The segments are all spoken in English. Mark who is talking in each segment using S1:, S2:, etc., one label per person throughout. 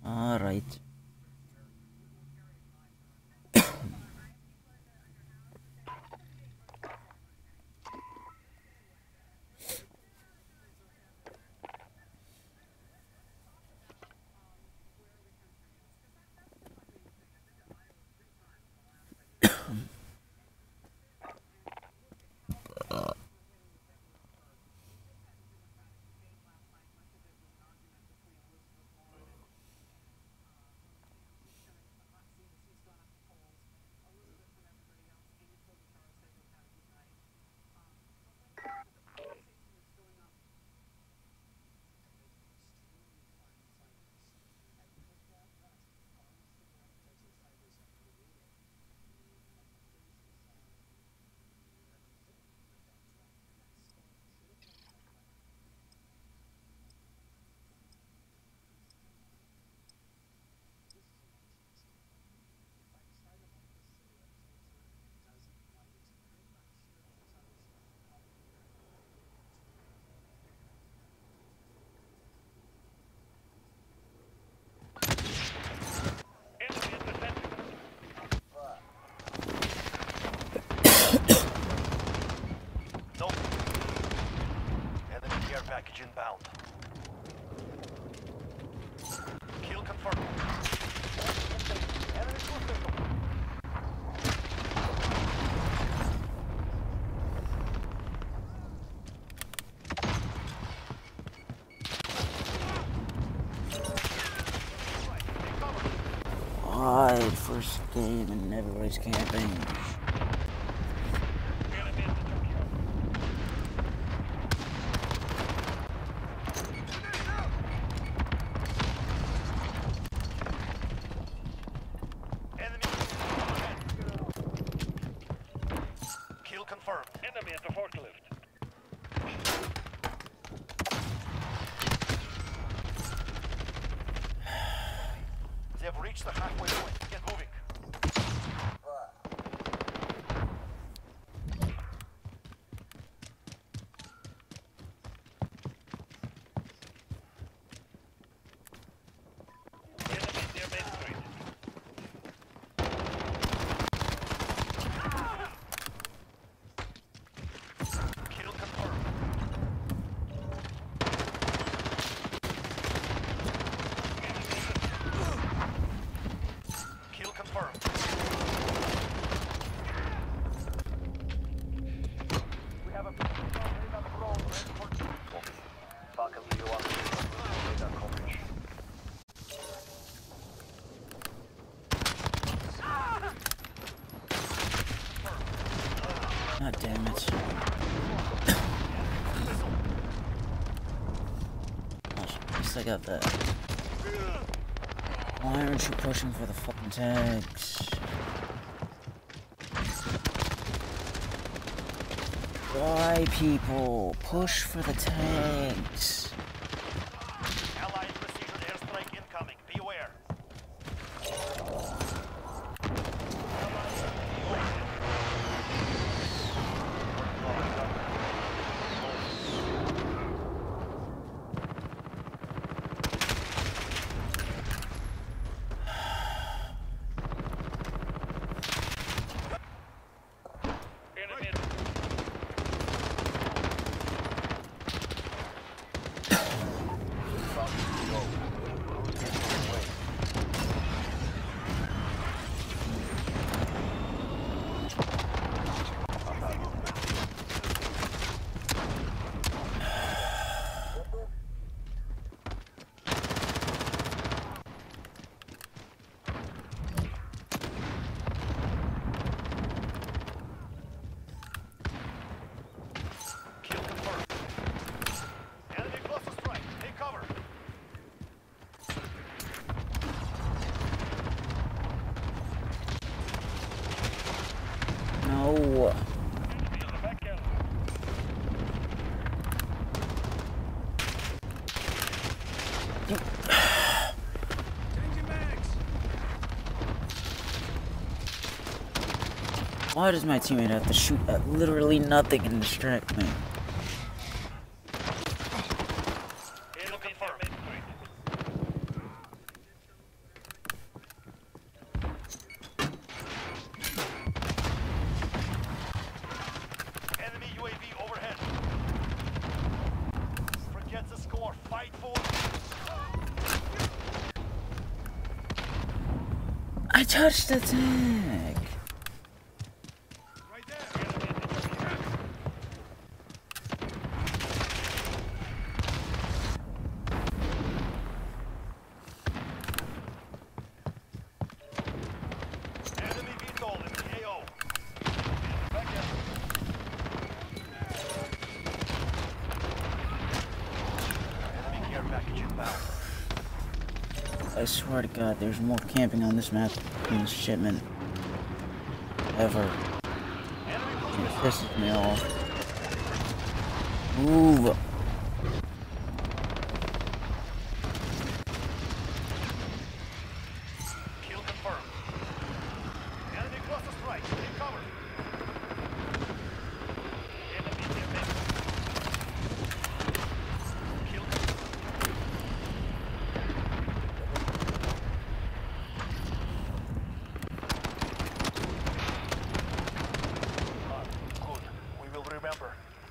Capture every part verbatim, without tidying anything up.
S1: All right.
S2: Nope. Enemy care package inbound. Kill confirmed. Enemy close.
S1: Alright, first game and everybody's camping.
S2: Kill confirmed. Enemy at the forklift. They've reached the halfway point. Get moving. Enemy near Main Street. Kill confirmed. Kill confirmed. We have a radar drone ready for Falcon zero one. Radar coverage.
S1: God damn it. At least I got that. Why aren't you pushing for the fucking tags? Why, people? Push for the tags.
S2: Allied precision airstrike incoming. Be aware. Kill confirmed. Enemy cluster strike. Take cover.
S1: No.
S2: Enemy in the back alley.
S1: Why does my teammate have to shoot at literally nothing and distract me?
S2: Enemy near Main Street.
S1: I touched the tag.
S2: Right there. Enemy V TOL in the A O. Back up. Enemy care package inbound.
S1: I swear to God, there's more camping on this map than this shipment ever. It pisses me off. Move.
S2: Kill confirmed. Enemy cluster strike. Take cover. Enemy near me. Kill confirmed. Good. We will remember.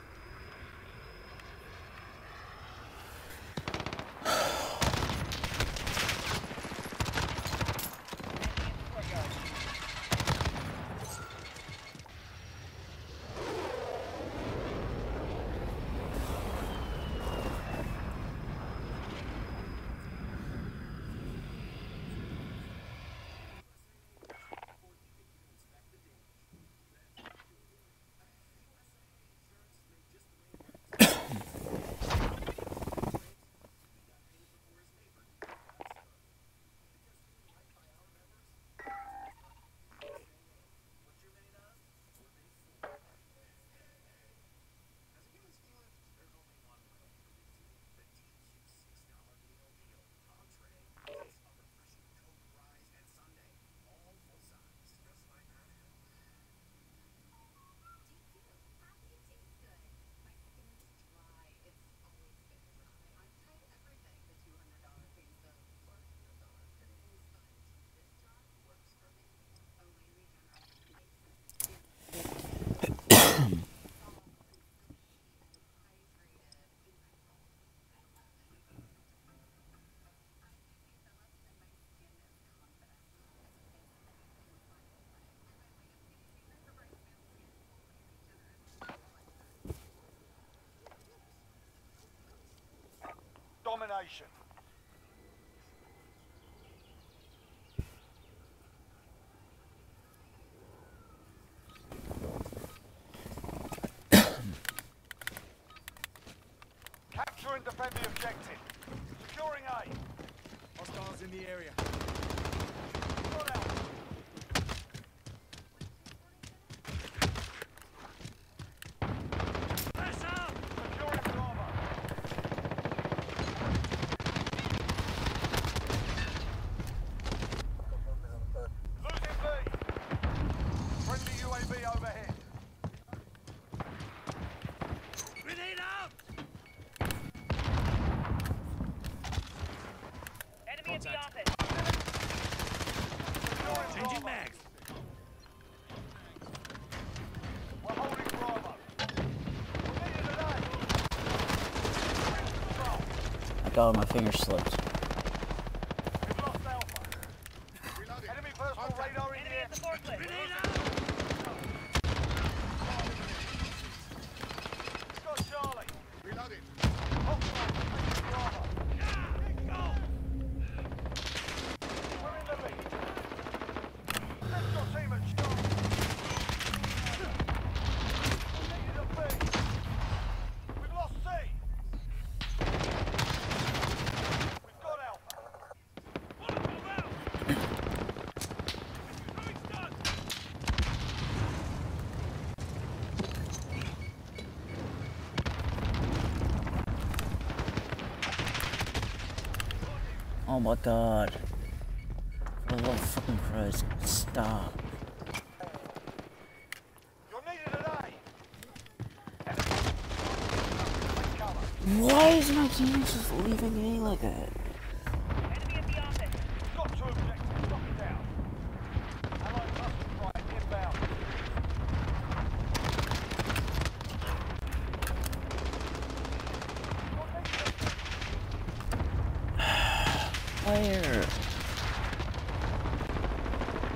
S2: Domination. Capture and defend the objective. Securing A.
S3: Hostiles in the area.
S2: Got out. Securing Bravo. Losing B. Friendly U A V overhead.
S3: Grenade out!
S4: Enemy at the
S3: Contact.
S4: office.
S2: Securing
S3: Changing
S2: Bravo.
S3: mags.
S2: We're holding Bravo. We need it today. Control.
S1: My God, my finger slipped.
S2: We've lost Alpha. Enemy personal radar in
S4: Enemy
S2: here.
S4: at the forklift.
S3: Grenade out!
S2: We've got Charlie.
S3: Reloading.
S2: Hostile. Bravo. We're in the lead. Lift your team at Charlie. We needed a B. We've lost C. We've got Alpha.
S1: Oh my God. For the love of fucking Christ, stop.
S2: You're needed at A. Enemy. Take cover.
S1: Why is my team just leaving me like that?
S4: Enemy at the office.
S2: We've got two objectives. Lock it down. Allied cluster strike inbound.
S1: Fire.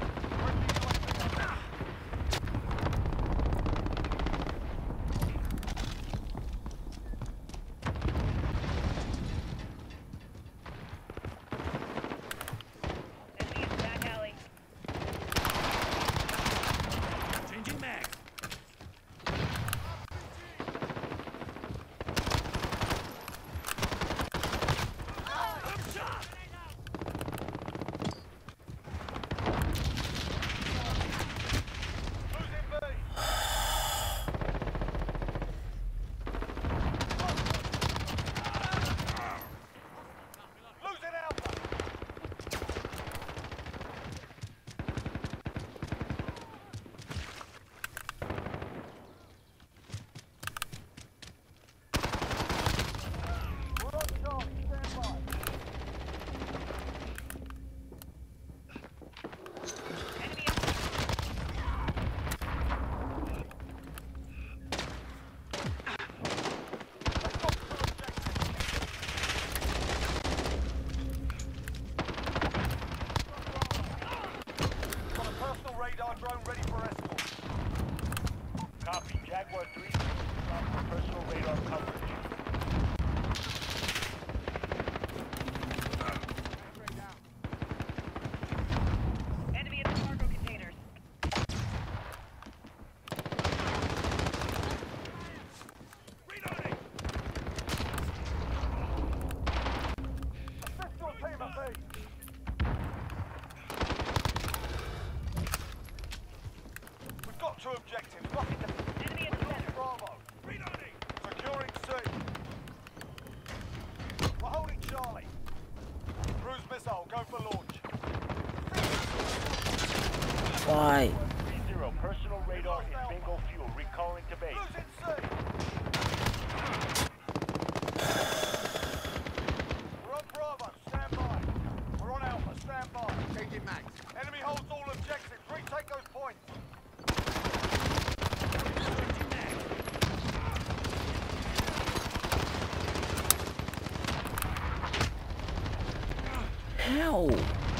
S1: No!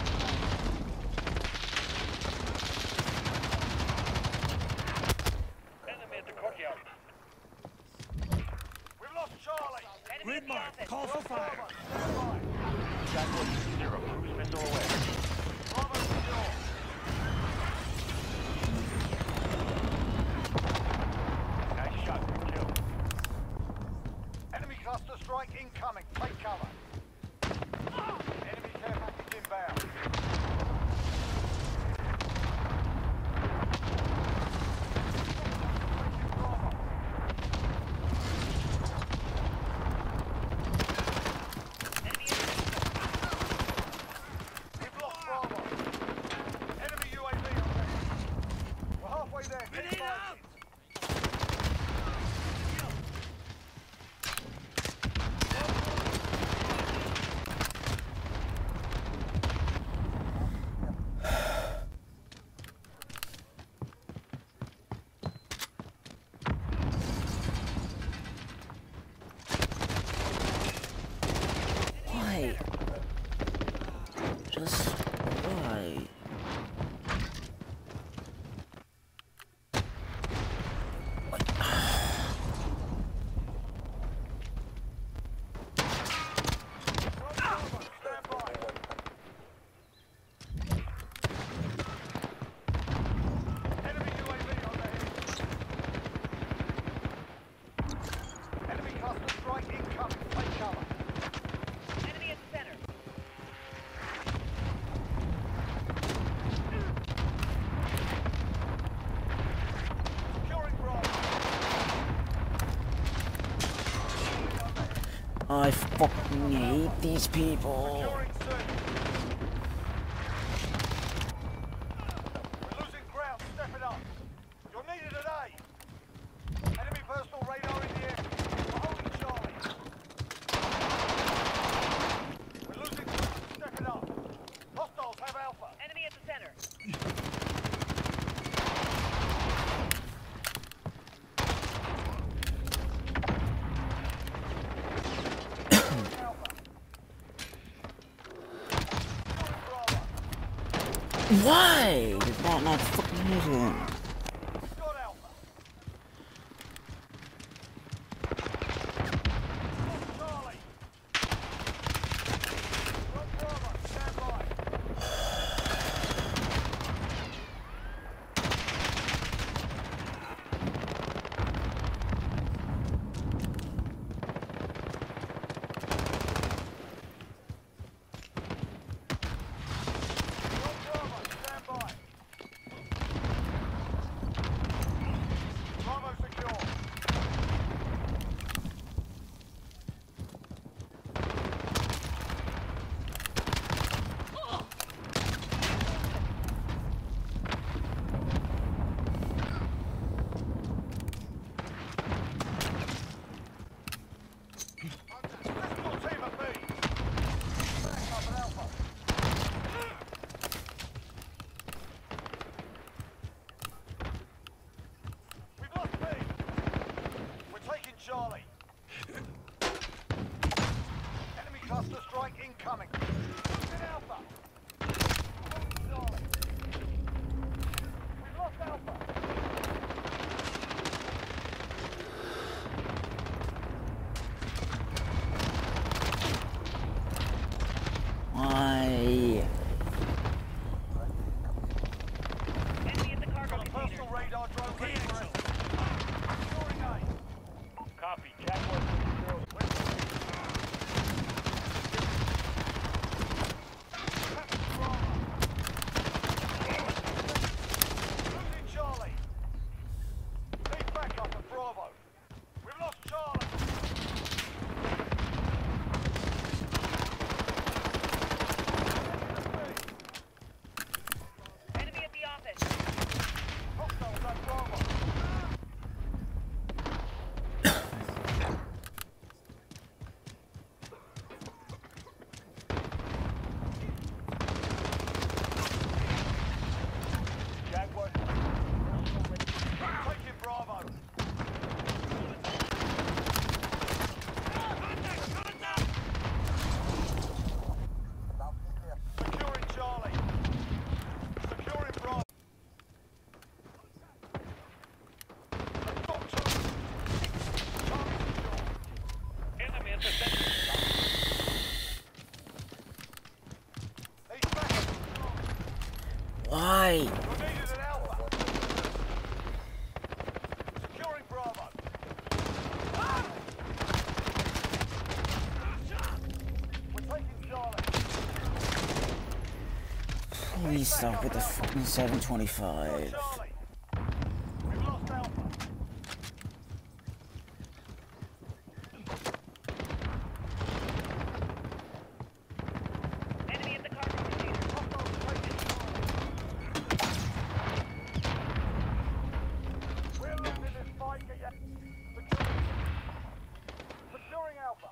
S2: Enemy at the courtyard. We've lost Charlie.
S4: Enemy
S3: Grid
S4: at the
S3: mark.
S4: office.
S3: Call for fire.
S2: Stand by. Jack one zero. Cruise missile away. Bravo secure. Nice shot. Good kill. Enemy cluster strike incoming. Take cover. Enemy care package inbound.
S4: Enemy in
S2: We've lost Bravo. Enemy U A V on there. We're halfway there. Keep
S3: Grenade
S2: fighting.
S3: out!
S1: Why? Just why?
S2: Stand by. Enemy U A V on the head. Enemy cluster strike incoming. Take cover.
S4: Enemy at the center.
S2: Securing Bravo.
S1: I fucking hate these people.
S2: Securing C. We're losing ground. Step it up. You're needed at A. Enemy personal radar in the air. We're holding Charlie. We're losing ground. Step it up. Hostiles have Alpha.
S4: Enemy at the center.
S2: Alpha. Securing Bravo.
S1: Why did that not fucking hit him?
S2: Got Alpha. Lost Charlie. Got Bravo. Stand by. Got Bravo. Stand by. Bravo secure. Pistol team at B. Back up at Alpha. We've lost B. We're taking Charlie. Enemy cluster strike incoming. Get Alpha. Holding Charlie. We've lost Alpha.
S1: Why?
S4: Enemy at the cargo
S2: Got a
S4: container.
S2: personal radar drone ready for us. Securing A. Copy. Jack one zero. Losing Charlie. Need backup at Bravo. We've lost Charlie.
S4: Enemy at the office.
S2: Hostiles at Bravo.
S1: Please stop with the fucking seven twenty-five.
S2: Charlie. We've lost Alpha.
S4: Enemy at the cargo container.
S2: Hostiles taking fire. We're losing this fight. Get your... Securing, securing Alpha.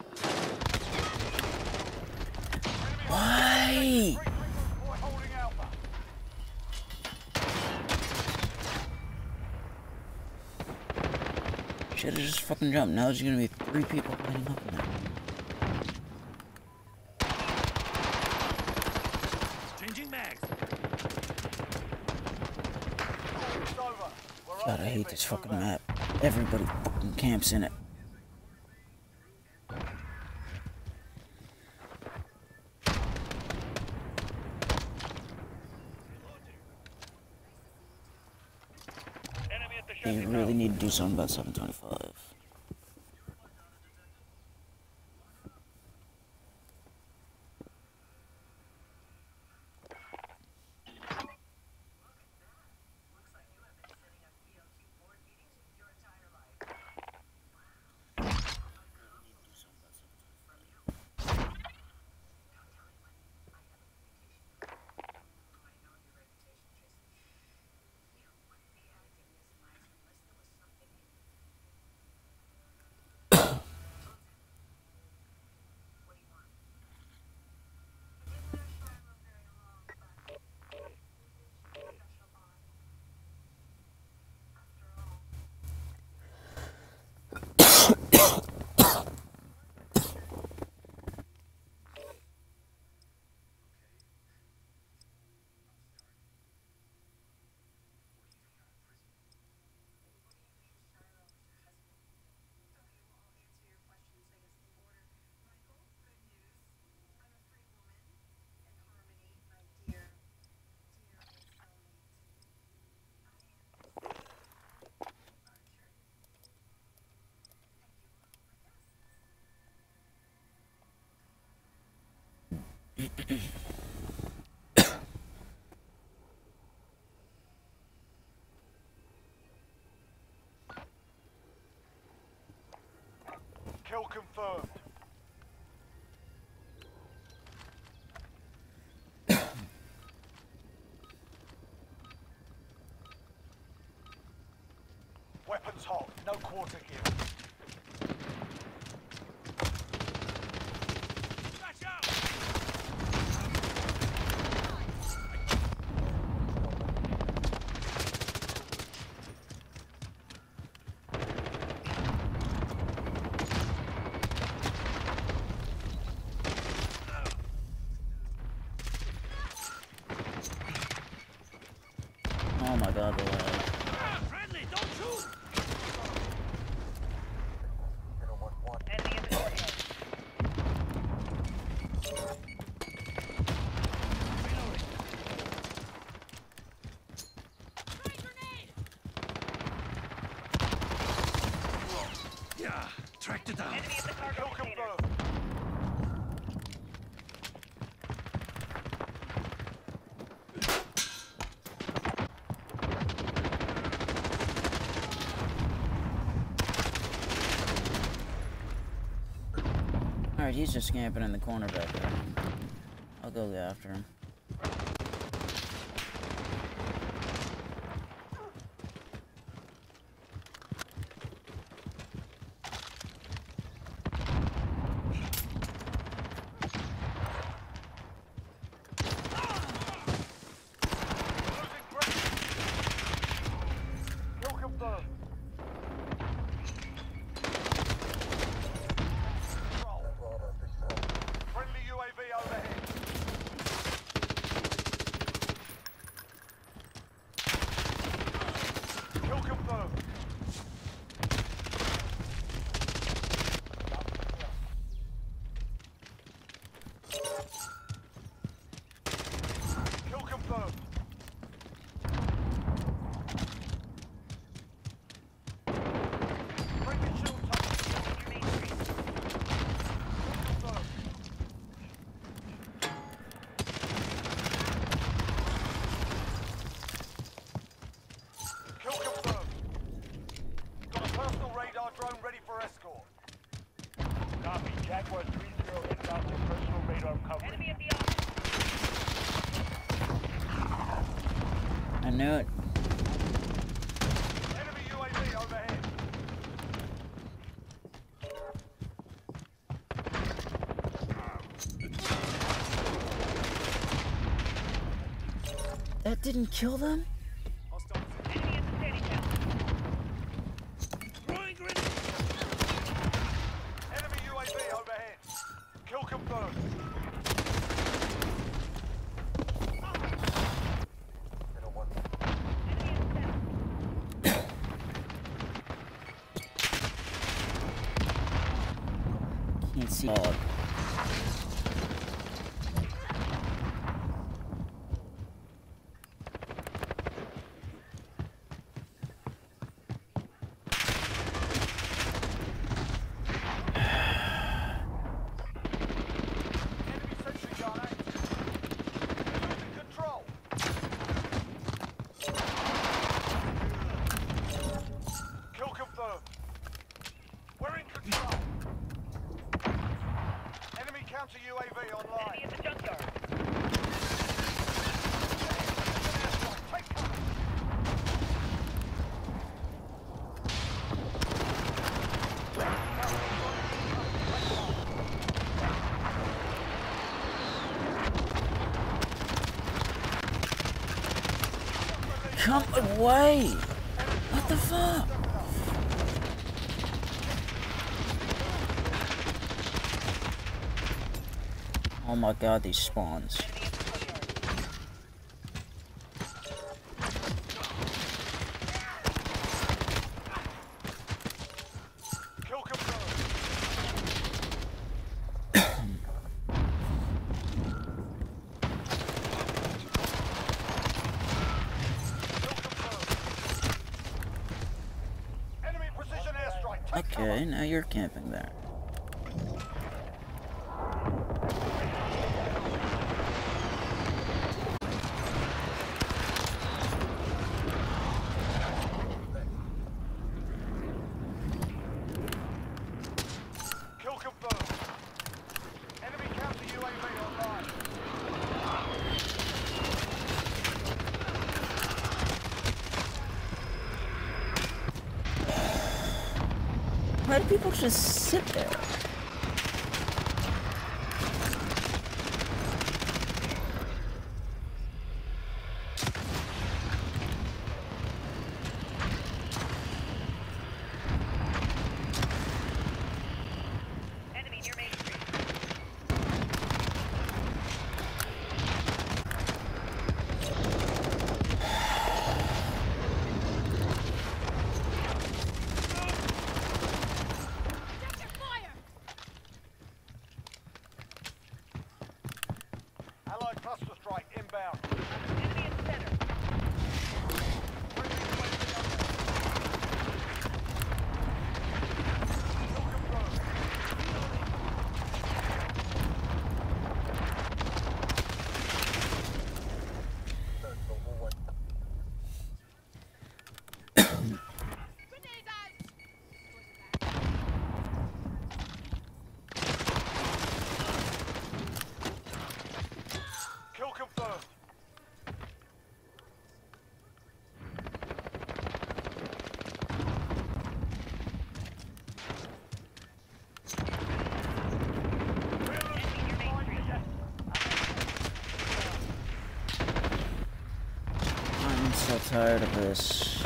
S1: Why?
S2: Three point holding Alpha.
S1: Should've just fucking jumped. Now there's gonna be three people lining up in there.
S3: Changing mags.
S2: It's over. We're
S1: God, I hate this fucking map. Everybody fucking camps in it.
S4: Enemy at the
S1: They
S4: shanty
S1: really need to do something about seven twenty-five.
S2: Kill confirmed. Weapons hot. No quarter gear.
S3: Watch out!
S1: Oh my god, the lag.
S3: Ah, friendly, don't shoot!
S4: Enemy in the courtyard.
S3: Reloading. Yeah, tracked it down.
S4: Enemy at the cargo
S2: Kill
S4: container.
S2: confirmed.
S1: Alright, he's just camping in the corner back there. I'll go after him.
S2: Losing grip. Kill confirmed. Control. Friendly U A V overhead. Jaguar three zero inbound to personal radar coverage.
S4: Enemy at the office.
S1: I knew it.
S2: Enemy U A V overhead.
S1: That didn't kill them?
S4: Enemy at the standing town.
S3: Throwing grenade!
S2: Enemy U A V overhead. Kill confirmed.
S1: Can't see all.
S2: Enemy sentry gun active. Losing control. Kill confirmed. We're in control. Enemy counter U A V
S4: Enemy
S2: online.
S4: at the junkyard.
S2: Take cover.
S1: Come away! What the fuck? Oh my god, these spawns.
S2: Kill confirmed. Enemy precision airstrike. Take cover.
S1: Okay, now you're camping there.
S2: Kill confirmed. Enemy counter U A V online.
S1: Why do people just sit there?
S4: Enemy near Main Street.
S2: Allied cluster strike inbound.
S4: Enemy at the center.
S2: Kill confirmed. Kill confirmed.
S4: Enemy near Main Street.
S1: I'm so tired of this.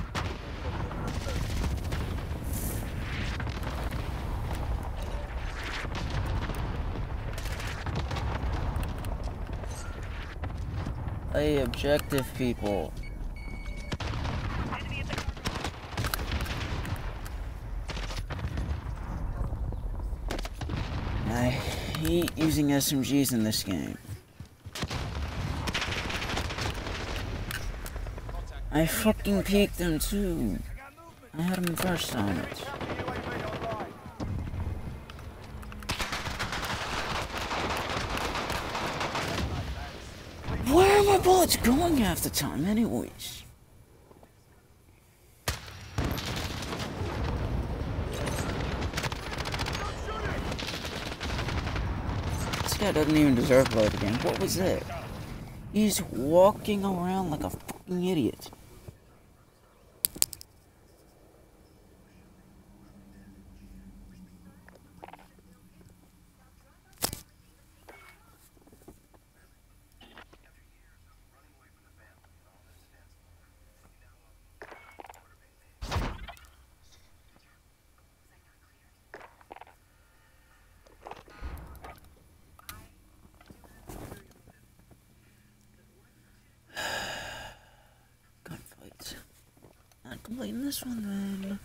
S1: Hey, objective people.
S4: Enemy at the
S1: I hate using S M Gs in this game. I fucking peeked them too. I had them first on
S2: Enemy
S1: it.
S2: counter U A V online.
S1: Where are my bullets going half the time anyways? guy doesn't even deserve load again. What was it? He's walking around like a fucking idiot. Not completing this one then.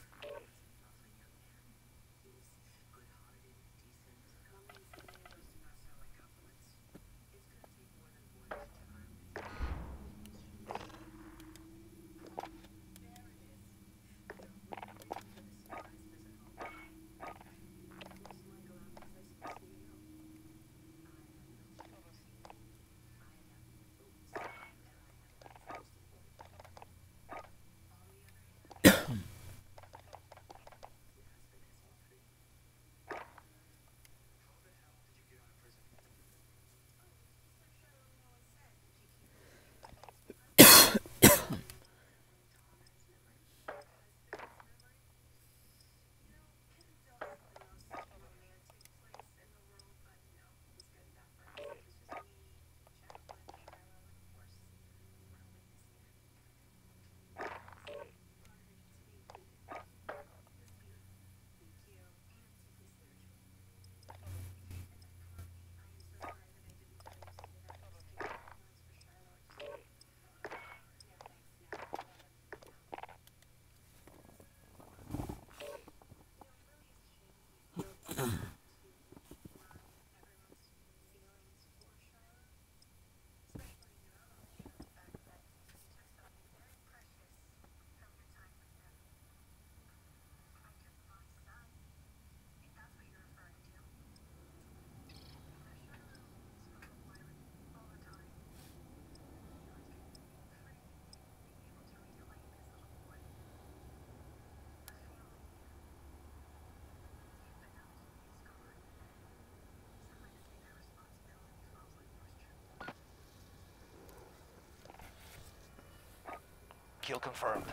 S2: Kill confirmed.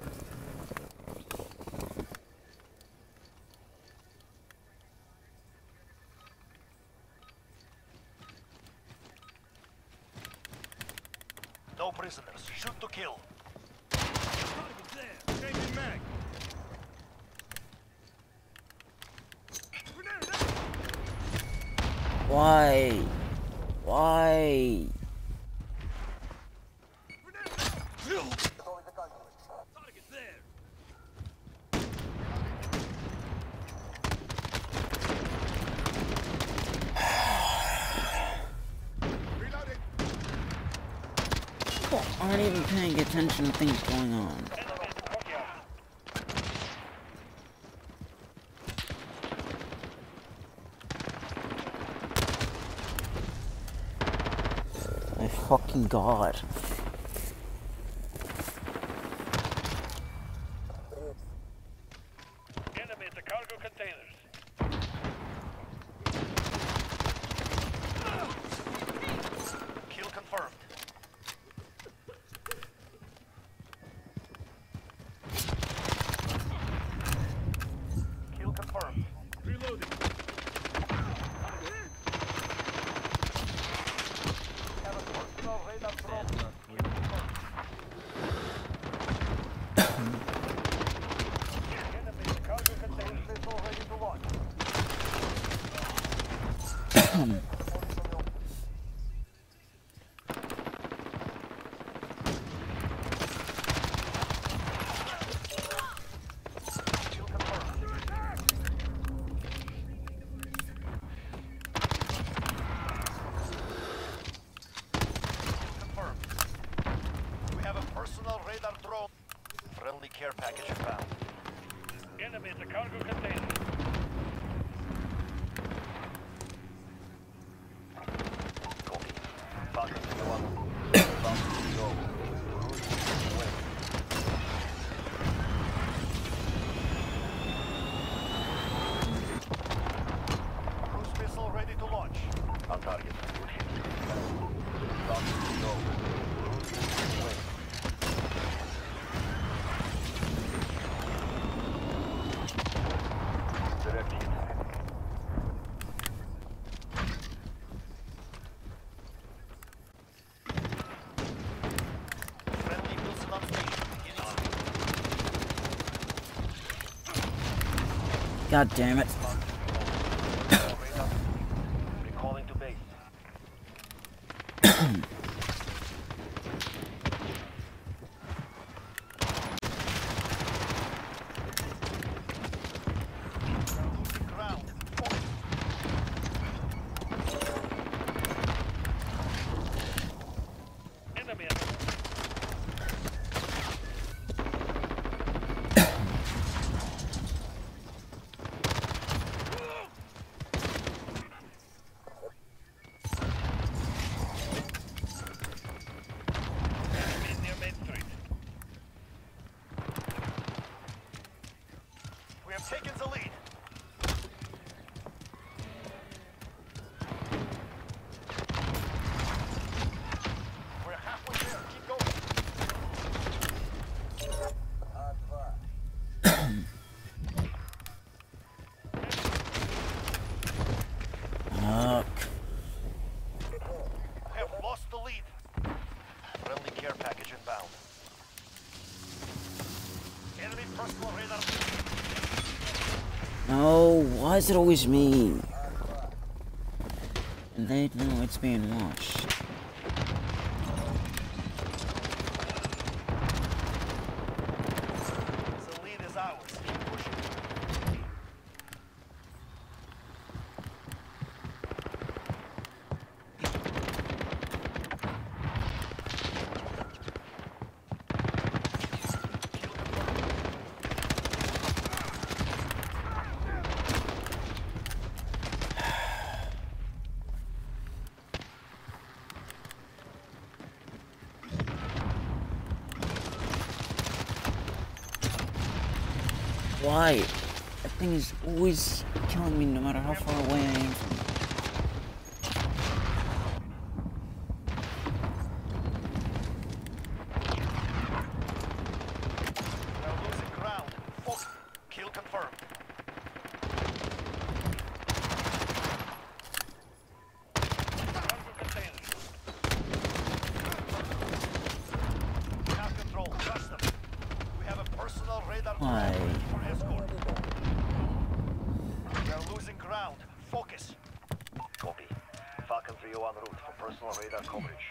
S2: No prisoners. Shoot to kill.
S3: Target there. Changing mag.
S1: Why? Why?
S3: Target there.
S1: People aren't even paying attention to things going on. My fucking god.
S3: Enemy at the cargo containers.
S2: Kill confirmed. Kill confirmed.
S3: Reloading.
S2: Have a personal radar drone. Enemy at the cargo containers. Missile ready to launch. Kill confirmed. Confirmed. We have a personal radar drone. Friendly care package found.
S3: Enemy at the cargo containers.
S1: God damn it.
S2: Recalling to base. Ground.
S3: Enemy. Enemy near Main Street.
S2: We have taken the lead. We're halfway there. Keep going.
S1: Fuck.
S2: Have lost the lead. Friendly care package inbound. Enemy personal radar.
S1: No, why is it always me? And they know it's being watched.
S2: The lead is ours. Keep pushing.
S1: Why? That thing is always killing me no matter how far away I am from it.
S2: We're losing ground. Focus. Kill confirmed.
S3: Cargo containers.
S2: We have control. Trust them. We have a personal radar
S1: Why?
S2: for escort. We are losing ground. Focus. Copy. Falcon three oh one route for personal radar coverage.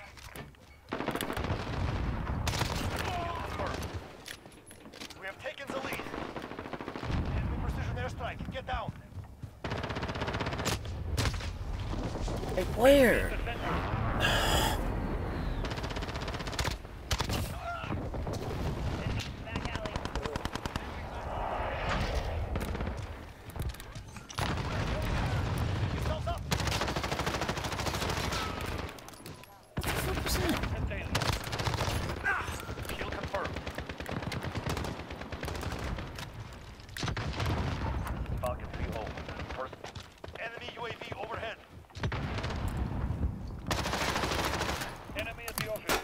S2: Kill confirmed. We have taken the lead. Enemy precision airstrike. Get down.
S1: Like, where?
S4: Back alley.
S2: Yourselves up.
S1: What the fuck was that?
S3: Containers.
S2: Kill confirmed. Falcon three oh. First. Enemy U A V overhead.
S3: Enemy at the office.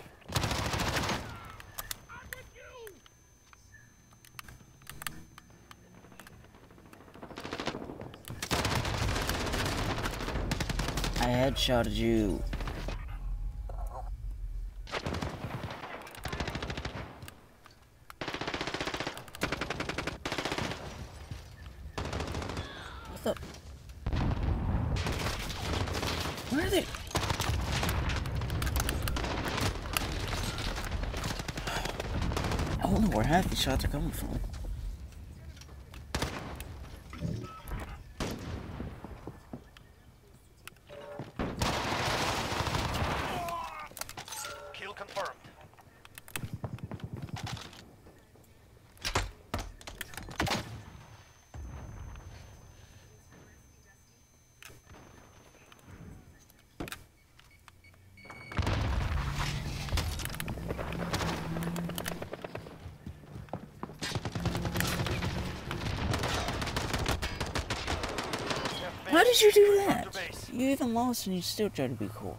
S1: I headshotted you. What the? Where are they? I don't know where half these shots are coming from.
S2: Kill confirmed.
S1: Why did you do that?
S2: Return to base.
S1: You even lost and you still try to be cool.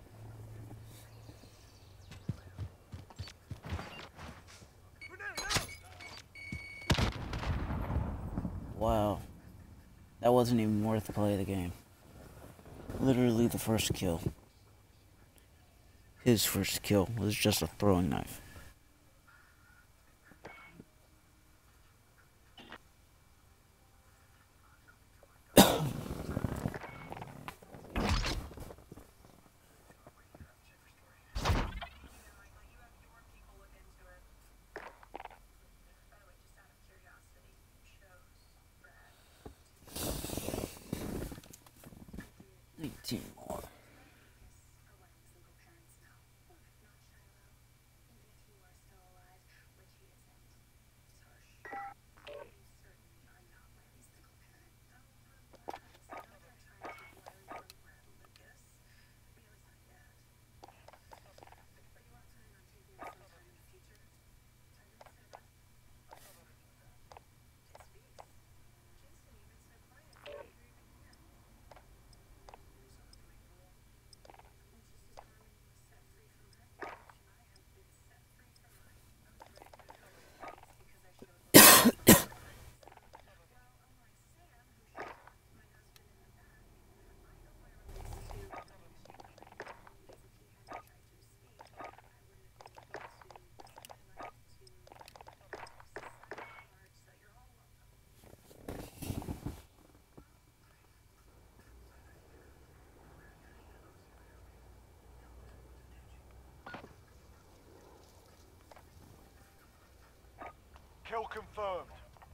S1: Wow. That wasn't even worth the play of the game. Literally the first kill. His first kill was just a throwing knife. fifteen more.
S2: Kill confirmed.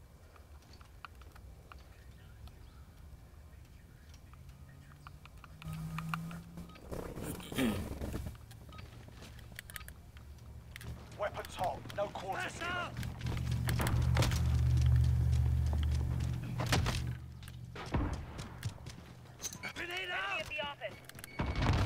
S2: Weapons hot, no quarters given.
S3: Grenade
S4: Enemy
S3: out!
S4: at the office.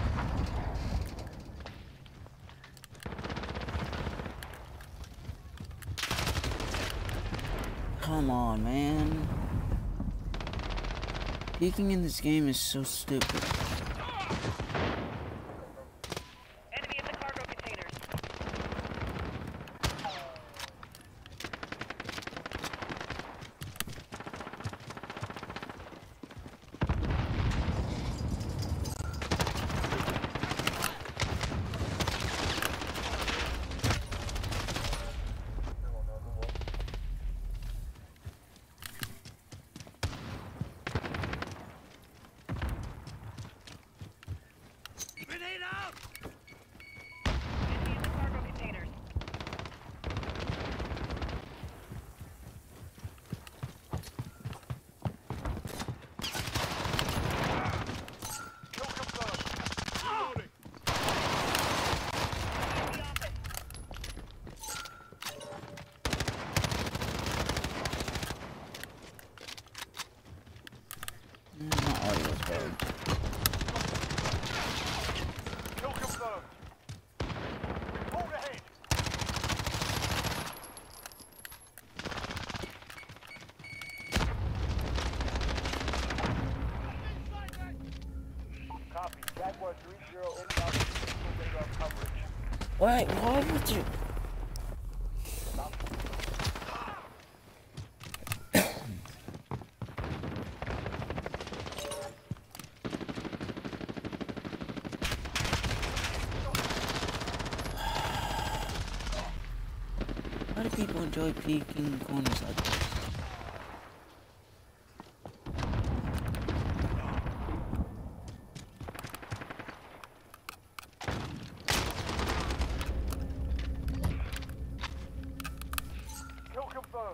S1: Come on, man. Peeking in this game is so stupid.
S4: Enemy at the cargo containers.
S3: Grenade out!
S4: Enemy at the cargo containers.
S2: Kill confirmed.
S3: Reloading!
S4: Enemy at the office.
S1: Mm, my audio's bad.
S2: Kill confirmed. Report ahead. Copy. Jaguar three zero inbound radar coverage.
S1: Wait, why would you? Why do people enjoy peeking corners like this?
S2: Kill confirmed.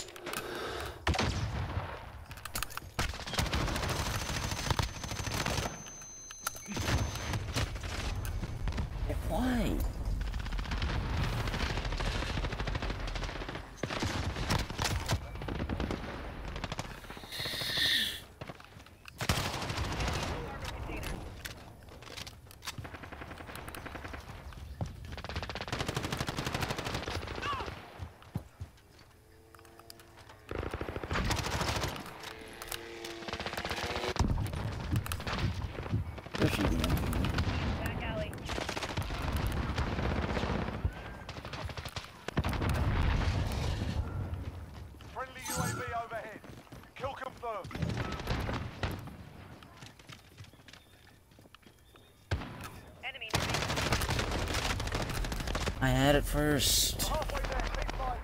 S1: Why? Pushing the enemy.
S4: Back alley.
S2: Friendly U A V overhead. Kill confirmed.
S4: Enemy near main.
S1: I had it first.
S2: Halfway there, keep fighting.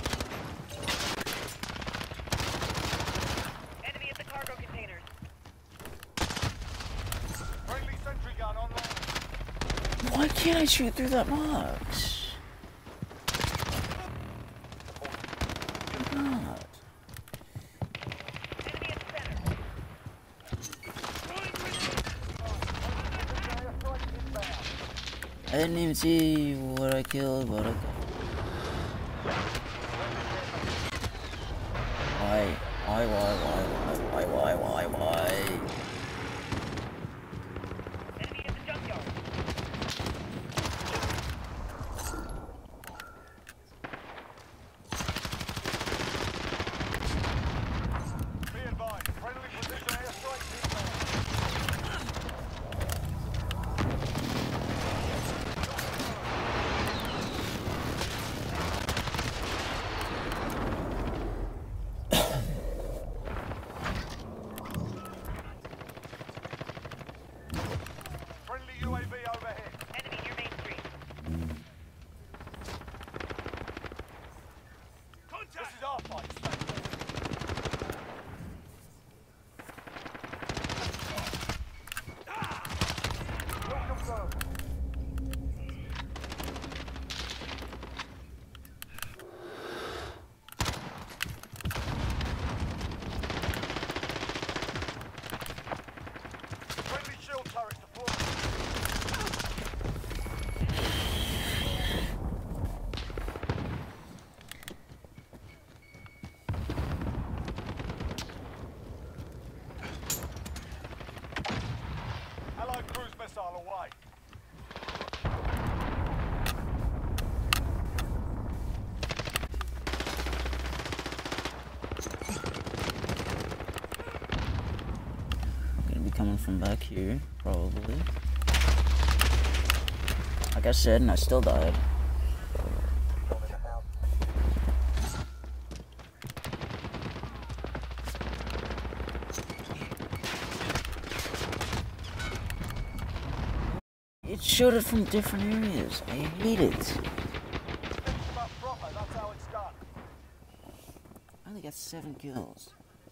S4: Enemy at the cargo containers.
S1: can't I shoot through that box? God. I didn't even see what I killed, but okay. Why? Why, why, why, why, why, why, why, why?
S4: Enemy at the junkyard.
S2: Be advised, friendly position airstrike inbound. Friendly U A V overhead.
S4: Enemy near Main Street.
S2: This is our fight. Stay forward. Kill confirmed. Friendly shield turret deployed. Allied cruise missile away.
S1: Gonna be coming from back here, probably. Like I said, and I still died. It showed it from different areas. I hate it.
S2: Finish them up proper, that's how it's done.
S1: I only got seven kills.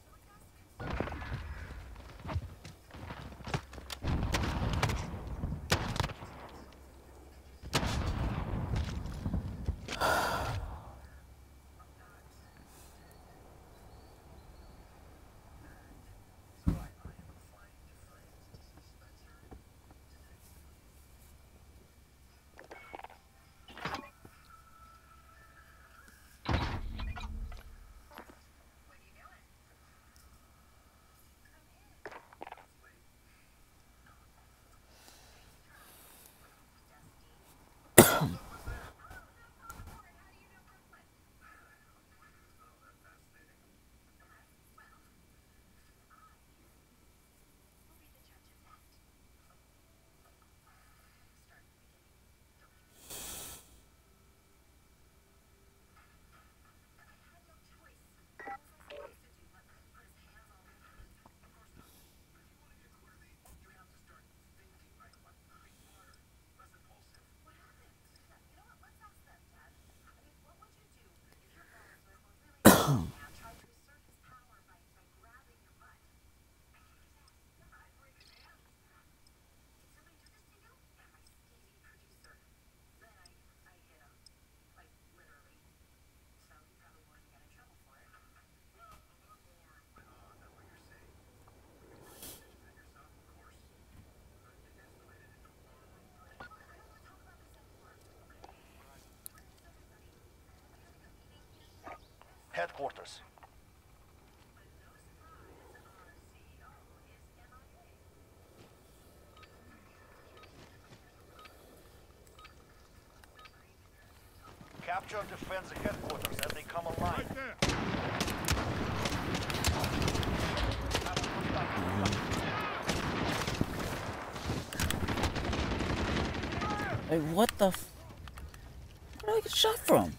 S2: Headquarters. Capture and defend the headquarters as they come online.
S3: Right there.
S1: Wait, what the f- where did I get shot from?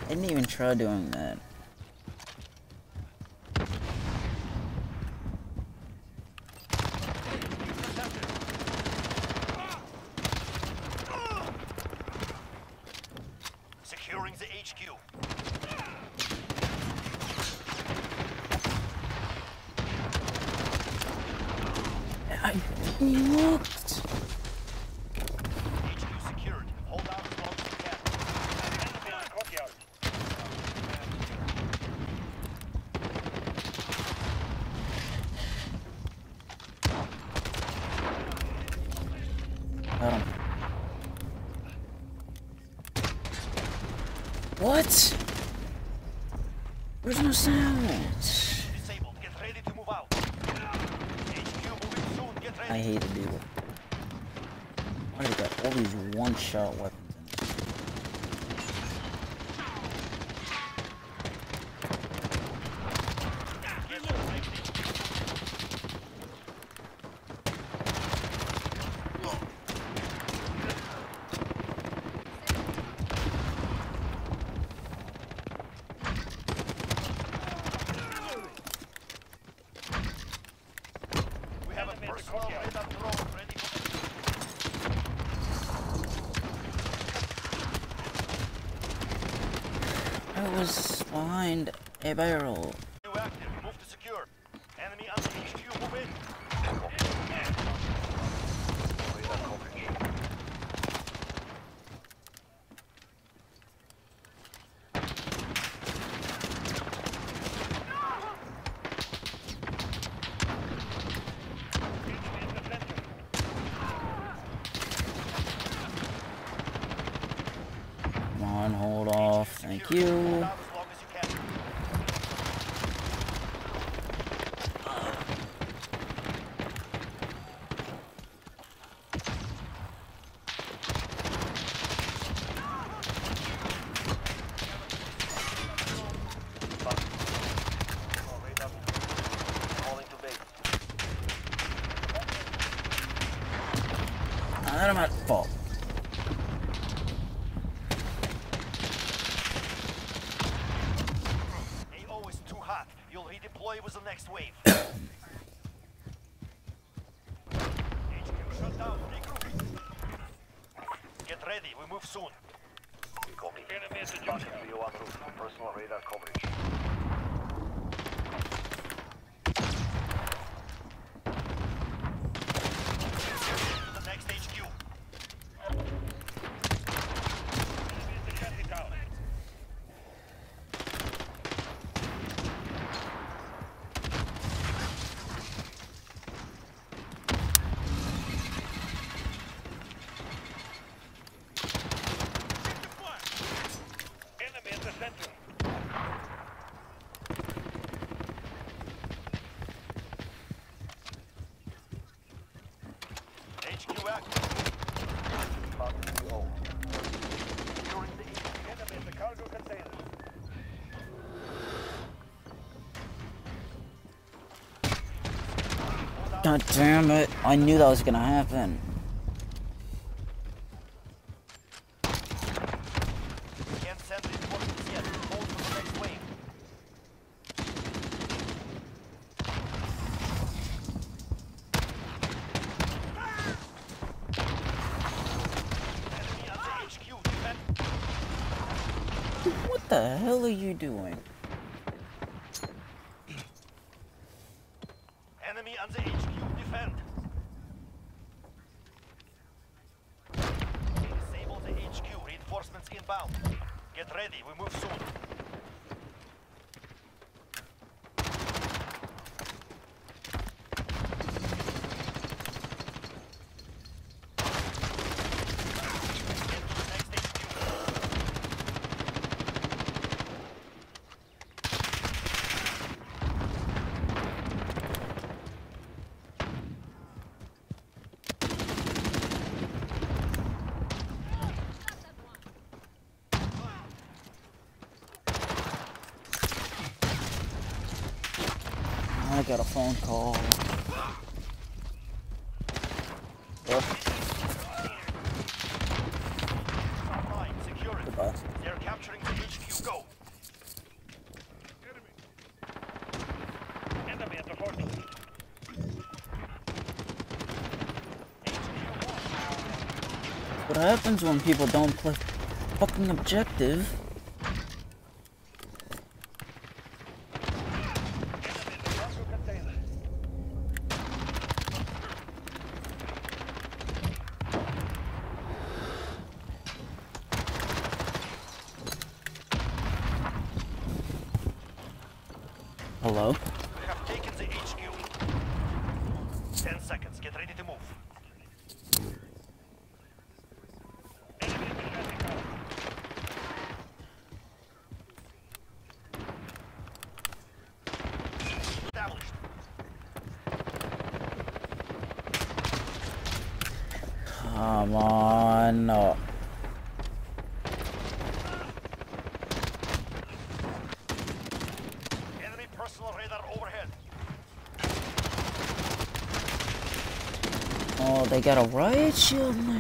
S1: I didn't even try doing that.
S2: Securing the H Q.
S1: I looked.
S2: H Q secured. Hold out as long as you can. Enemy in the courtyard.
S1: Got him. What? There's no sound.
S2: Disabled. Get ready to move out. H Q moving soon. Get ready.
S1: I hate to do it. Why do they got all these one-shot weapons in this?
S2: We have a personal radar drone ready for
S1: I was behind a barrel.
S2: new active. Move to secure. Enemy on the H Q. Move in. Radar coverage.
S1: Come on, hold off. Thank
S2: Hold
S1: you.
S2: out as long as you can. Radar. Calling to base.
S1: Ah, I'm at fault.
S2: A O is too hot. You'll redeploy with the next wave. H Q shut down. Regroup. Get ready. We move soon. Copy. Enemy at the junction. Leo en route. Personal radar coverage. The next H Q. Enemy at the shanty town. Enemy in the center. H Q active. Securing the H Q. Enemy in the cargo container.
S1: God damn it. I knew that was gonna happen.
S2: Can't send reinforcements yet. Hold for the next wave. Enemy on the H Q. Defend.
S1: What the hell are you doing?
S2: Enemy on the H Q. Defend. Disable the H Q. Reinforcements inbound. Get ready. We move soon. Next H Q.
S1: I got a phone call. Yep.
S2: Online. Secure it.
S1: Goodbye.
S2: They're capturing the H Q. Go.
S1: What happens when people don't play fucking objective? Hello?
S2: We have taken the H Q. Ten seconds. Get ready to move. Established.
S1: Come on. No.
S2: Enemy personal radar overhead.
S1: Oh, they got a riot shield now.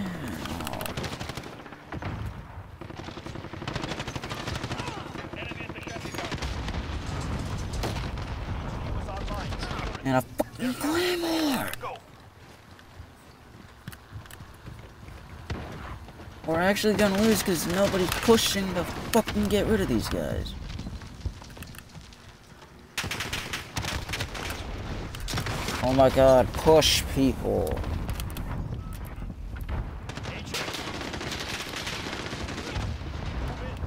S2: He was online.
S1: And a fucking claymore.
S2: Go.
S1: We're actually gonna lose because nobody's pushing to fucking get rid of these guys. Oh my god, push people.
S2: H Q. Move in.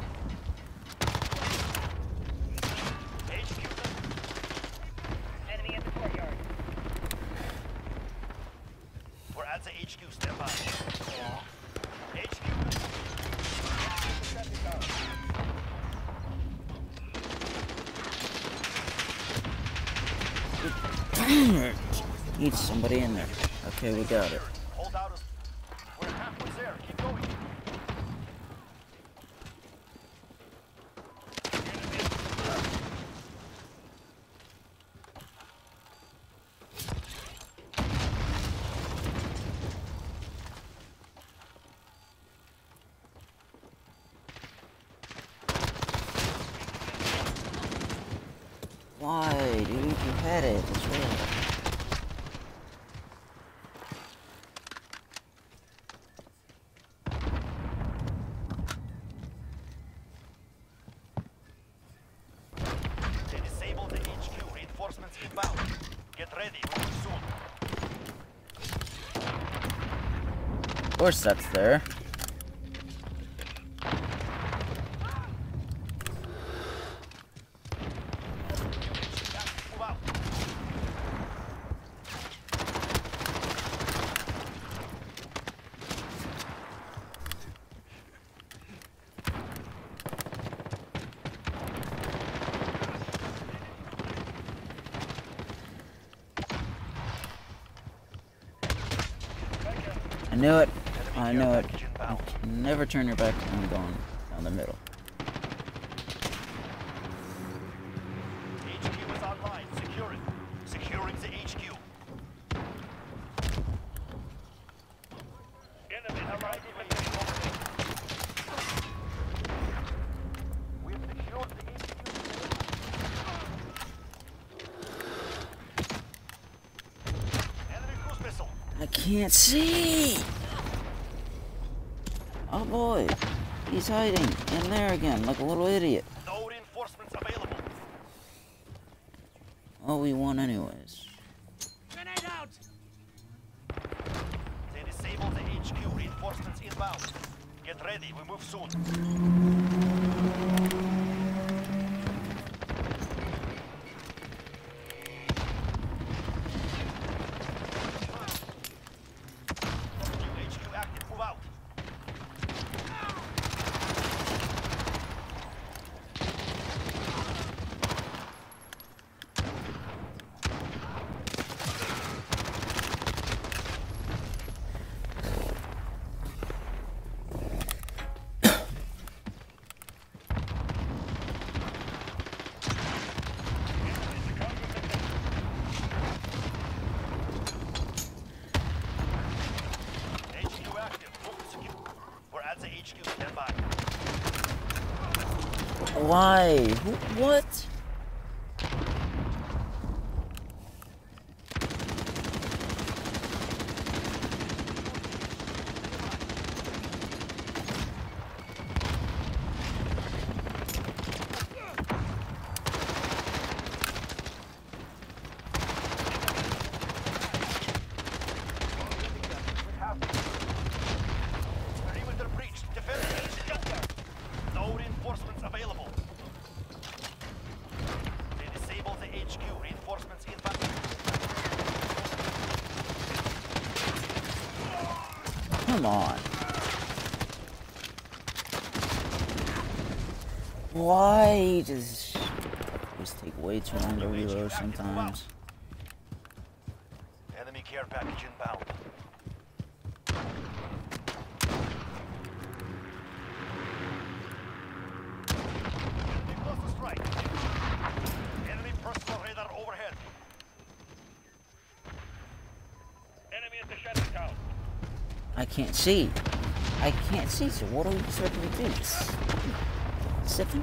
S2: H Q.
S4: Enemy in the courtyard.
S2: We're at the H Q. Stand by. H Q.
S1: Damn it! Need somebody in there. Okay, we got it.
S2: Hold out. as- We're halfway there. Keep going.
S1: Why, dude? You had it. It's real.
S2: They disabled the H Q. Reinforcements inbound. Get ready. We'll be soon.
S1: Of course that's there.
S2: Move out.
S1: I knew it. I
S2: Enemy
S1: knew
S2: care
S1: it.
S2: package
S1: You
S2: inbound.
S1: can never turn your back on going down the middle.
S2: H Q is online. Secure it. Securing the H Q. Enemy allied infantry overhead. We have secured the H Q. Enemy cruise missile.
S1: I can't see! Oh boy! He's hiding in there again, like a little idiot.
S2: No reinforcements available.
S1: Oh, we won anyways.
S3: Grenade out!
S2: They disabled the H Q. Reinforcements inbound. Get ready. We move soon. New H Q active. Move out. H Q active. Move secure. We're at the H Q. Stand by.
S1: Why? Who, what? Come on. Why does this take way too long to reload sometimes?
S2: Enemy care package inbound. Enemy cluster strike. Enemy personal radar overhead.
S3: Enemy at the shutter town.
S1: I can't see. I can't see, so what are we expecting to do? Sipping?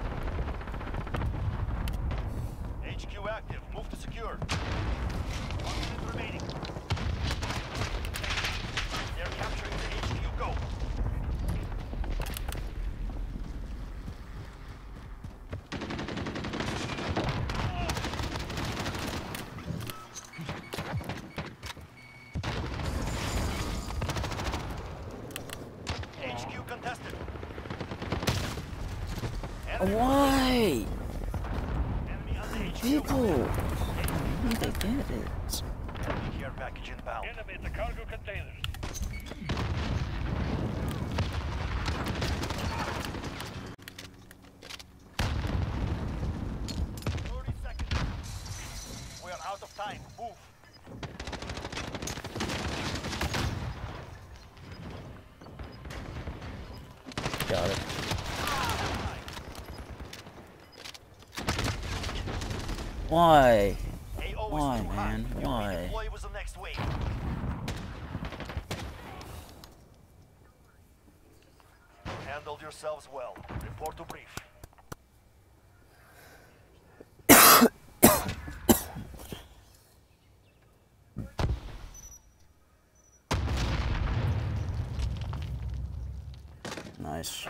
S2: H Q active. Move to secure. One minute remaining. They're capturing the H Q. Go. H Q contested. Enemy
S1: Why?
S2: enemy on the H Q.
S1: People! I need to get it.
S2: Enemy care package inbound.
S3: Enemy at the cargo containers.
S2: thirty seconds. We are out of time. Move.
S1: Got it. Why?
S2: A O is
S1: Why,
S2: too hot.
S1: man?
S2: You
S1: Why?
S2: redeploy with the next wave. Handled yourselves well. Report to brief.
S1: Nice.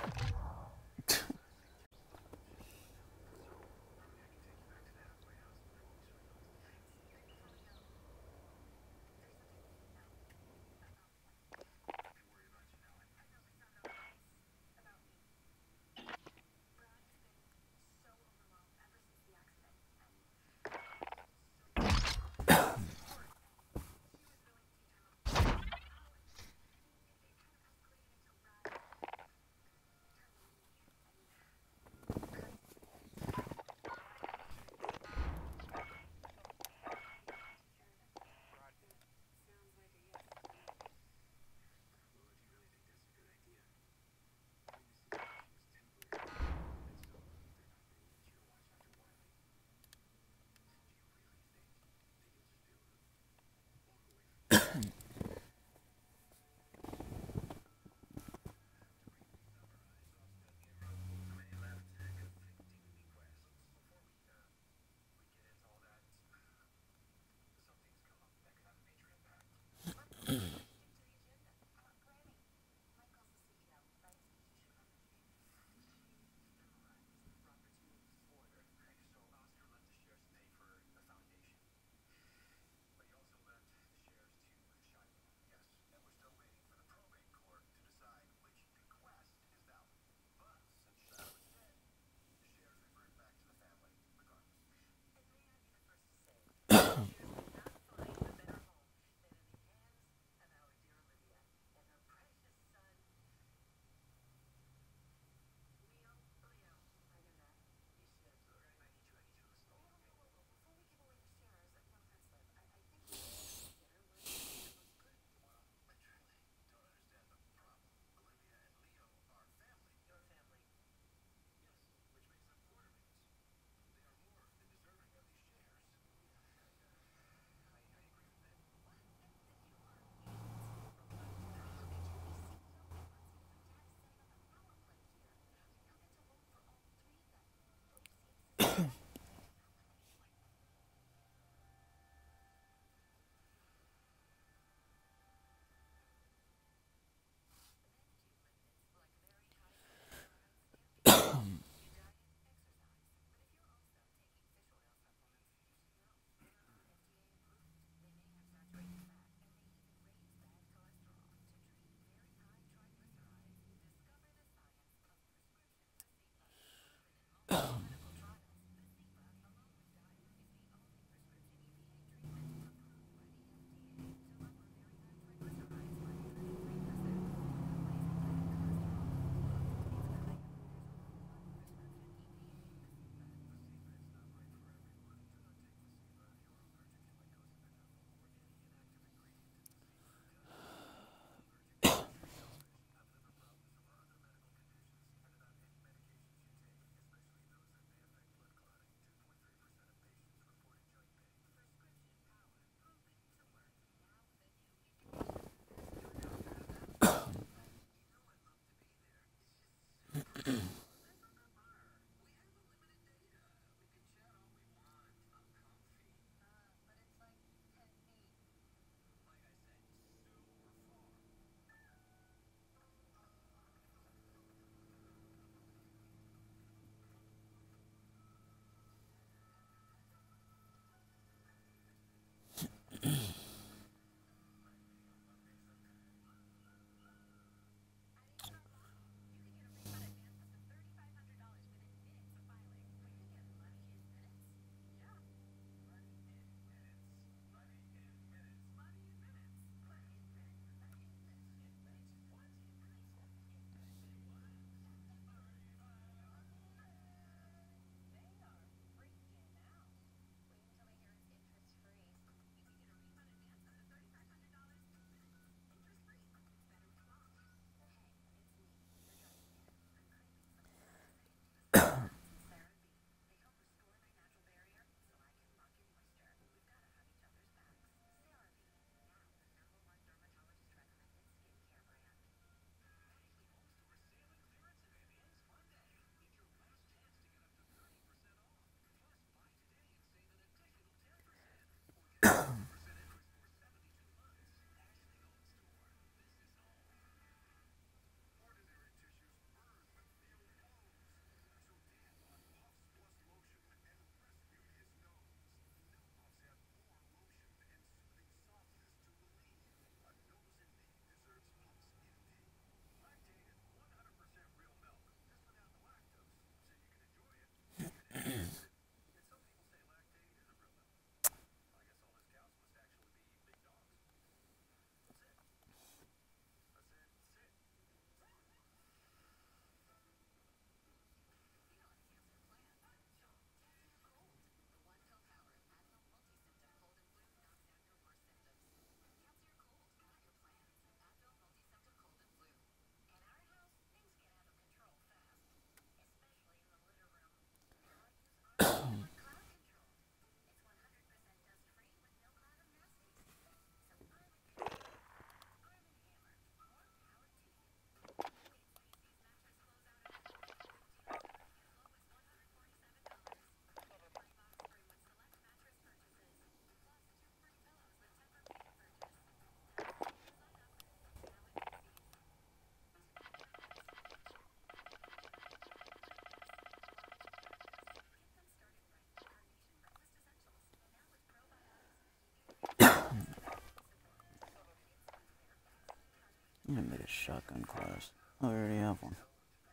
S1: I'm gonna make a shotgun class. Oh, I already have one.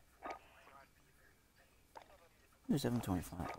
S1: Here's seven twenty-five.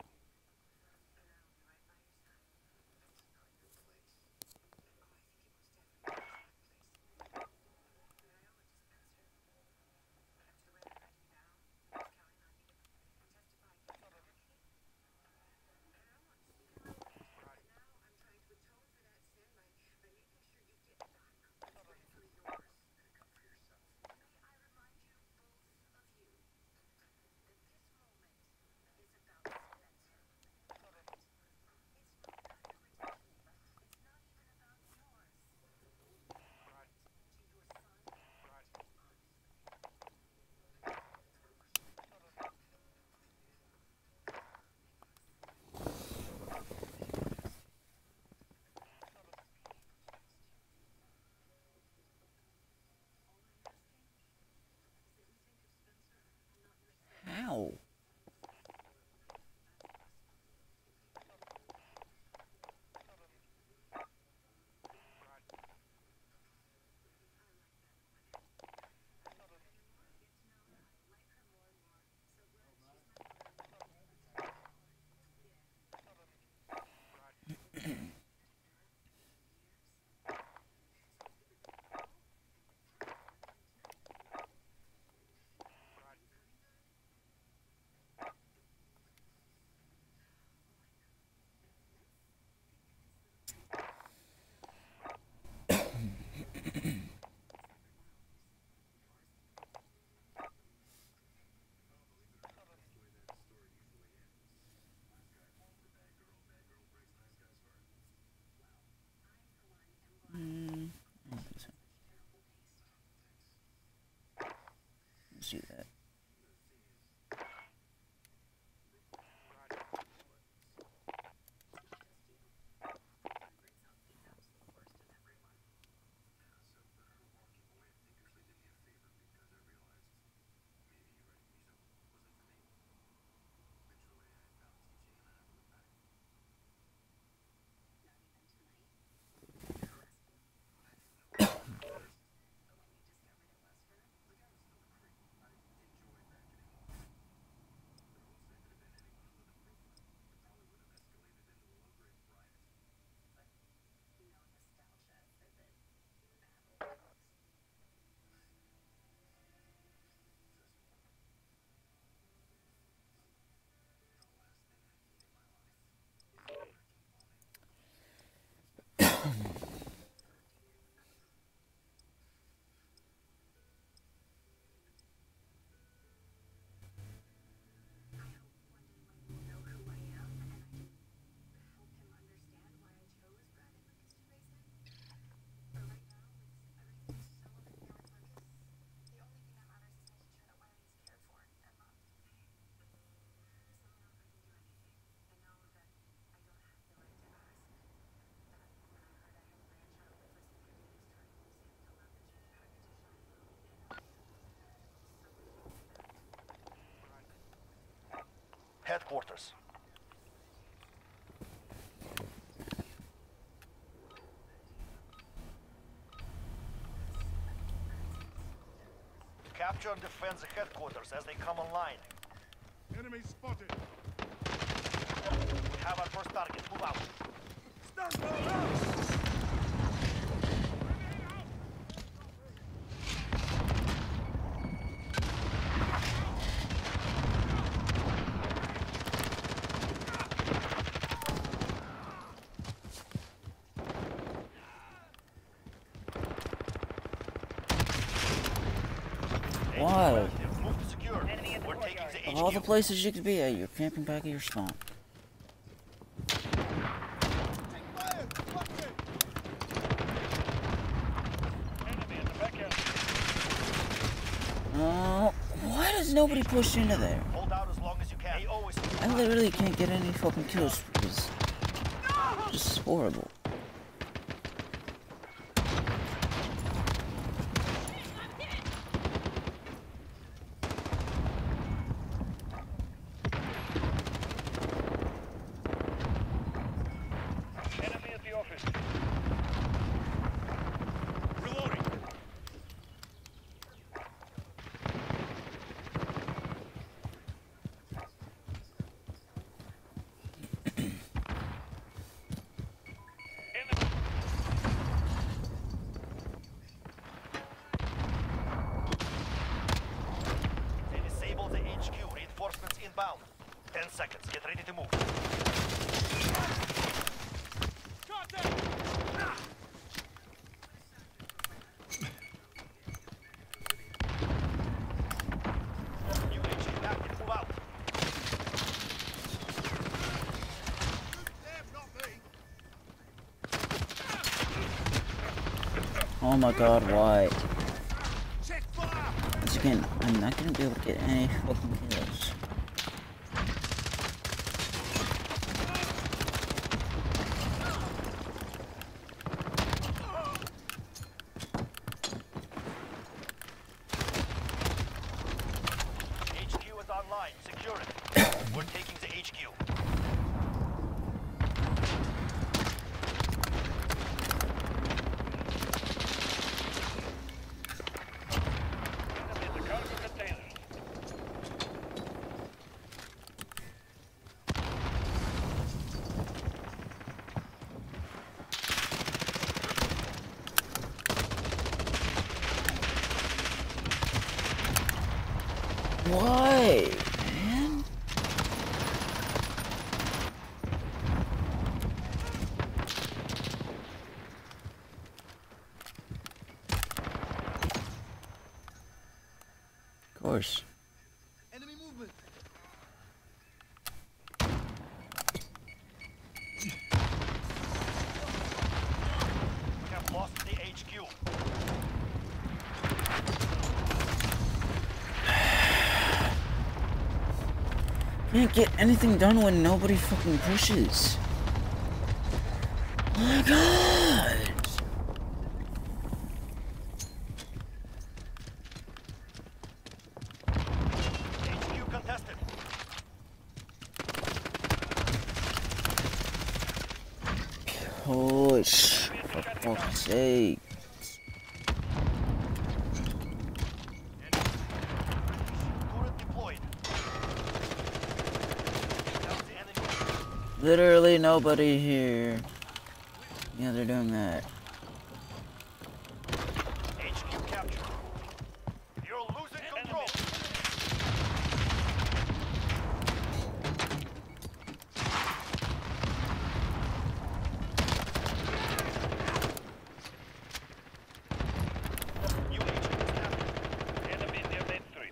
S1: How? Mm, I don't think so. Let's see that.
S2: Headquarters. Capture and defend the headquarters as they come online.
S5: Enemy spotted.
S2: We have our first target. Move out.
S5: Stand down!
S1: Why?
S2: Move to secure.
S4: Enemy in the
S2: We're taking
S4: courtyard.
S2: the
S1: Of
S2: H Q.
S1: all the places you could be at, you're camping back at your spawn.
S3: Enemy in the backyard.
S1: Oh, why does nobody push into there?
S2: Hold out as long as you can. They always
S1: I literally can't get any fucking kills because this is horrible.
S3: Enemy at the office.
S2: reloading. inbound. Ten seconds. Get ready to move. U H C active. Move out.
S1: Oh my god, why? Once again, I'm not gonna be able to get any fucking kills.
S2: H Q is online. Secure it. We're taking the H Q.
S3: Enemy in the cargo containers.
S1: Why, man? Of course.
S5: Enemy movement.
S2: We have lost the H Q.
S1: Can't get anything done when nobody fucking pushes. Oh my god!
S2: H Q contested.
S1: Push, for fuck's sake.
S2: Turret deployed. Down the enemy.
S1: Literally nobody here. Yeah, they're doing that.
S2: H Q captured. You're losing control. U H Q is captured.
S3: Enemy near Main Street.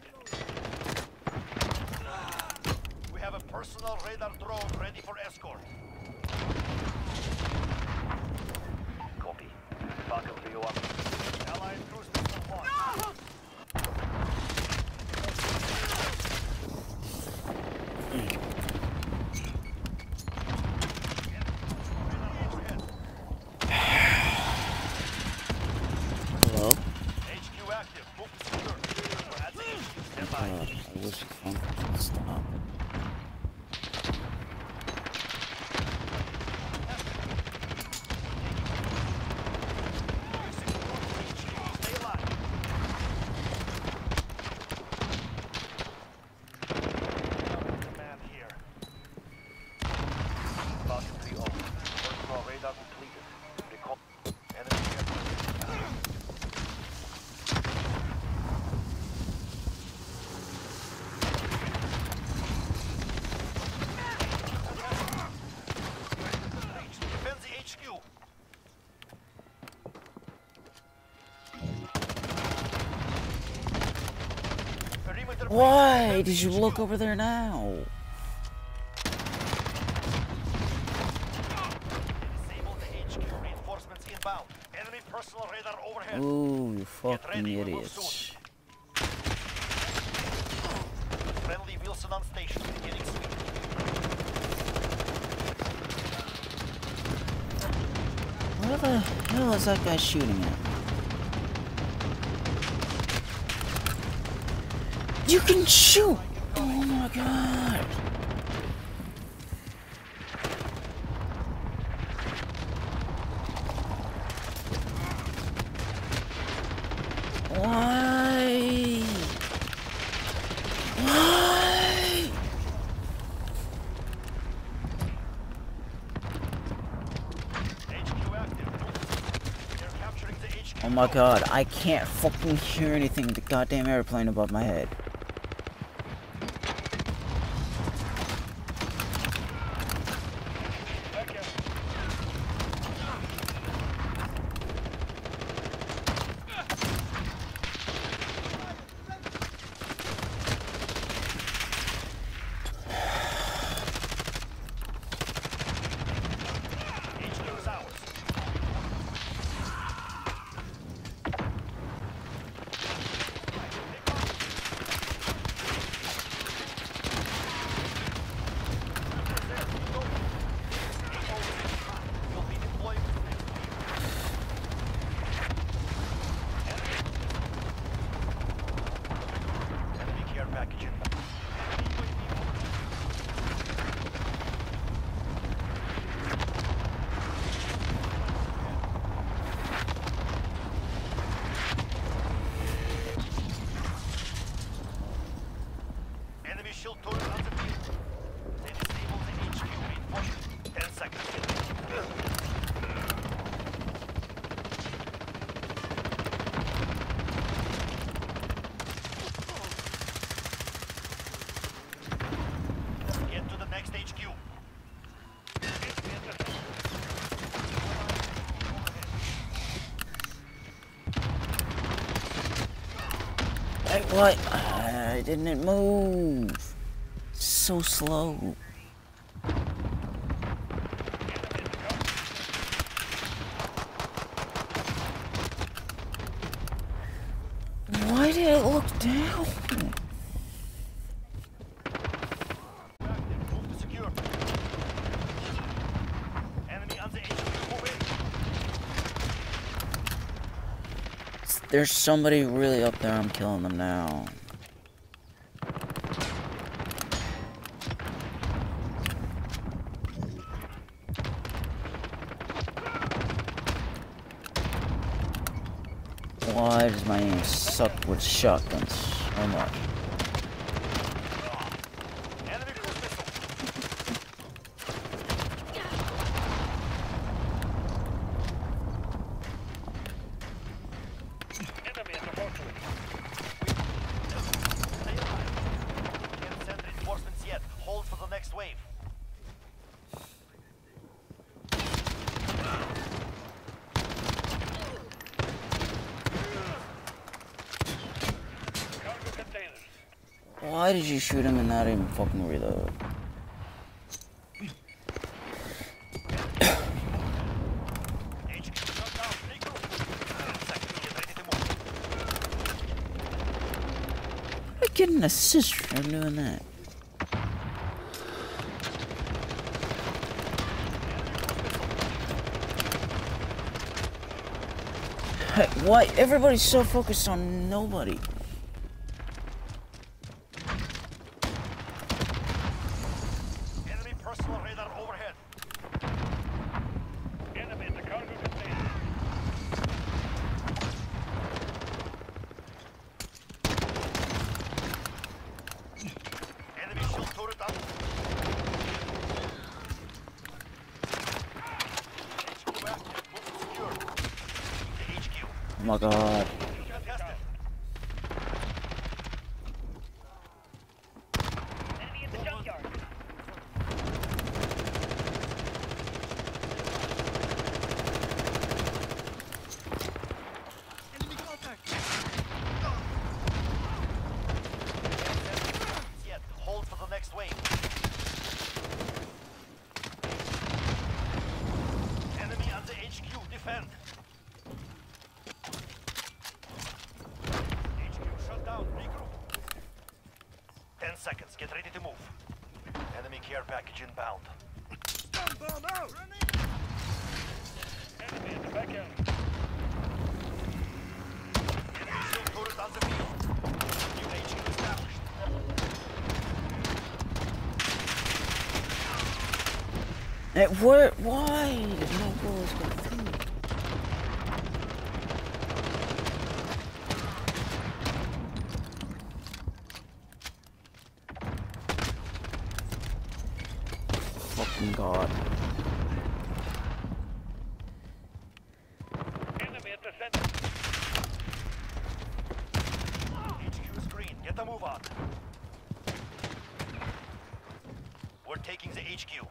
S2: We have a personal radar drone ready for escort. Copy. Falcon three oh one. Allied cruise missile launched.
S1: Hello?
S2: H Q active. Move to secure. We're at the H Q. Stand by.
S1: God, I wish the phone could stop.
S2: Stay alive. Command here. Falcon three oh. Personal radar completed. Recall. Enemy aircraft. Reach. Defend the H Q. Perimeter.
S1: Why did you look over there now?
S2: Disable the H Q. Reinforcements inbound. Enemy personal radar overhead.
S1: Ooh, you
S2: Get
S1: fucking
S2: ready. We move
S1: idiots.
S2: Friendly Wilson on station. Beginning sweep.
S1: Where the hell is that guy shooting at? You can shoot! Oh my god! Why? Why?
S2: H Q active. They're capturing the H Q.
S1: Oh my god, I can't fucking hear anything with the goddamn airplane above my head.
S2: package inbound. Enemy shield turret on the field. They disable the H Q reinforcement. Ten seconds. Get to the next H Q.
S1: Hey, what? Uh, didn't it move? So slow. Why did it look down?
S2: Move to secure. Enemy on the H Q. Move in.
S1: There's somebody really up there. I'm killing them now. Why does my aim suck with shotguns so much?
S2: Enemy cruise missile.
S3: Enemy at the fortress.
S2: Stay alive. Can't send reinforcements yet. Hold for the next wave.
S3: Cargo containers.
S1: Why did you shoot him and not even fucking reload?
S2: H Q shut down. Regroup. Ten seconds. Get ready to move.
S1: I get an assist from doing that. Hey, why? Everybody's so focused on nobody.
S2: Enemy personal radar overhead.
S3: Enemy at the cargo container.
S2: Enemy shield turret up. H Q active. Move to secure. The H Q.
S1: Oh my god.
S2: Contested.
S4: Enemy in the junkyard.
S5: Enemy contact.
S2: Yet. Hold for the next wave. Enemy on the H Q. Defend. H Q shut down. Regroup. Ten seconds. Get ready to move. Enemy care package inbound.
S5: Stun bomb out.
S3: Enemy at the back alley.
S2: Enemy shield turret on the field. New H Q established.
S1: It where? Why did no bullets go through? Fucking god.
S3: Enemy at the center.
S2: H Q is green. Get the move on. We're taking the H Q.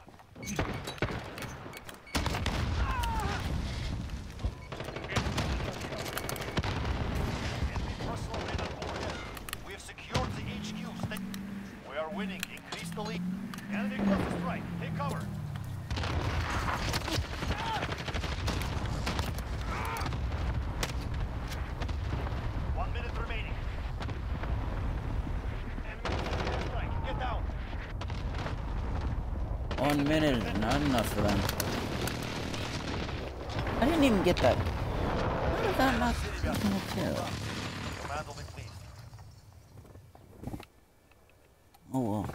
S2: Enemy personal radar overhead. We have secured the H Q. Stay. We are winning. Increase the lead. Enemy cluster strike. Take cover. One minute remaining. Enemy cluster strike. Get down.
S1: One minute is not enough for them. I didn't even get that. How did that not fucking kill?
S2: Command will be pleased.
S1: Oh well.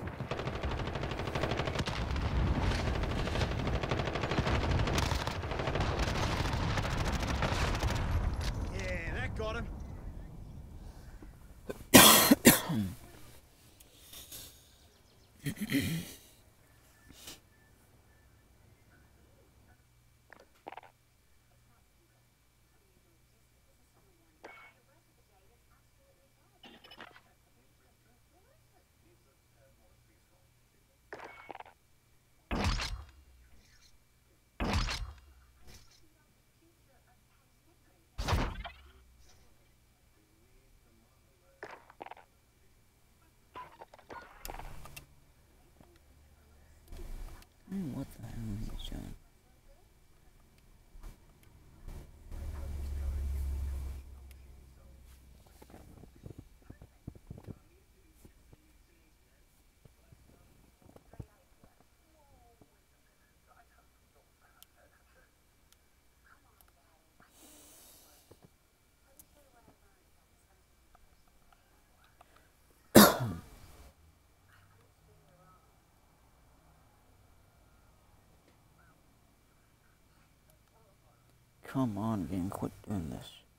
S5: Yeah, that got him.
S1: Hmm, what the hell is he doing? Come on, game, quit doing this.